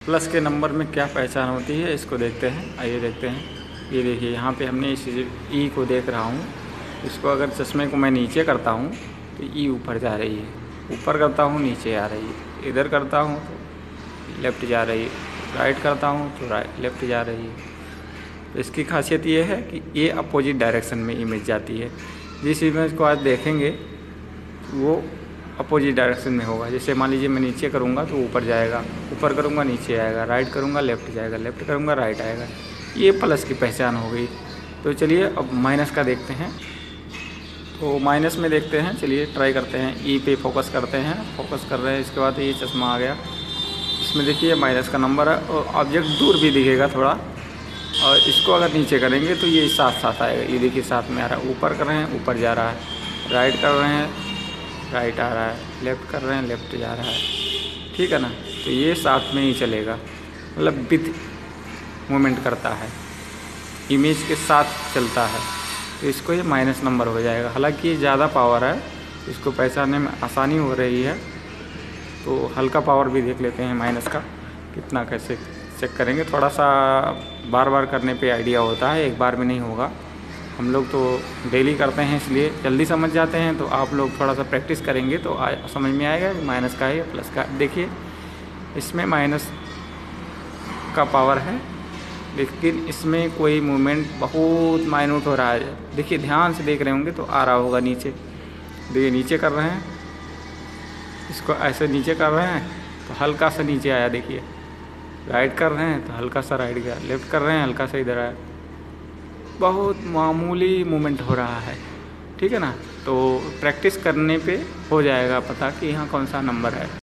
Plus के number में क्या पहचान होती है इसको देखते हैं। आइए देखते हैं। ये देखिए यहाँ पे हमने इस ई को देख रहा हूँ। इसको अगर चश्मे को मैं नीचे करता हूँ तो ई ऊपर जा रही है, ऊपर करता हूँ नीचे आ रही है, इधर करता हूँ तो लेफ़्ट जा रही है, राइट करता हूँ तो राइट लेफ़्ट जा रही है। तो इसकी खासियत ये है कि ये अपोजिट डायरेक्शन में इमेज जाती है। जिस इमेज को आज देखेंगे वो अपोजिट डायरेक्शन में होगा। जैसे मान लीजिए मैं नीचे करूँगा तो ऊपर जाएगा, ऊपर करूँगा नीचे आएगा, राइट करूँगा लेफ़्ट जाएगा, लेफ़्ट करूँगा राइट आएगा। ये प्लस की पहचान हो गई। तो चलिए अब माइनस का देखते हैं। तो माइनस में देखते हैं, चलिए ट्राई करते हैं। ई पे फोकस करते हैं, फोकस कर रहे हैं। इसके बाद ये चश्मा आ गया। इसमें देखिए माइनस का नंबर है और ऑब्जेक्ट दूर भी दिखेगा थोड़ा। और इसको अगर नीचे करेंगे तो ये साथ साथ आएगा। ये देखिए साथ में आ रहा है। ऊपर कर रहे हैं ऊपर जा रहा है, राइट कर रहे हैं राइट आ रहा है, लेफ़्ट कर रहे हैं लेफ़्ट जा रहा है। ठीक है ना। तो ये साथ में ही चलेगा, मतलब विथ मूवमेंट करता है, इमेज के साथ चलता है। तो इसको ये माइनस नंबर हो जाएगा। हालांकि ये ज़्यादा पावर है, इसको पहचानने में आसानी हो रही है। तो हल्का पावर भी देख लेते हैं माइनस का कितना, कैसे चेक करेंगे। थोड़ा सा बार बार करने पे आइडिया होता है, एक बार में नहीं होगा। हम लोग तो डेली करते हैं इसलिए जल्दी समझ जाते हैं। तो आप लोग थोड़ा सा प्रैक्टिस करेंगे तो समझ में आएगा कि माइनस का है या प्लस का। देखिए इसमें माइनस का पावर है, लेकिन इसमें कोई मूवमेंट बहुत माइन्यूट हो रहा है। देखिए ध्यान से देख रहे होंगे तो आ रहा होगा नीचे। देखिए नीचे कर रहे हैं, इसको ऐसे नीचे कर रहे हैं तो हल्का सा नीचे आया। देखिए राइट कर रहे हैं तो हल्का सा राइट गया, लेफ़्ट कर रहे हैं हल्का सा इधर आया। बहुत मामूली मूवमेंट हो रहा है। ठीक है ना। तो प्रैक्टिस करने पे हो जाएगा पता कि यहाँ कौन सा नंबर है।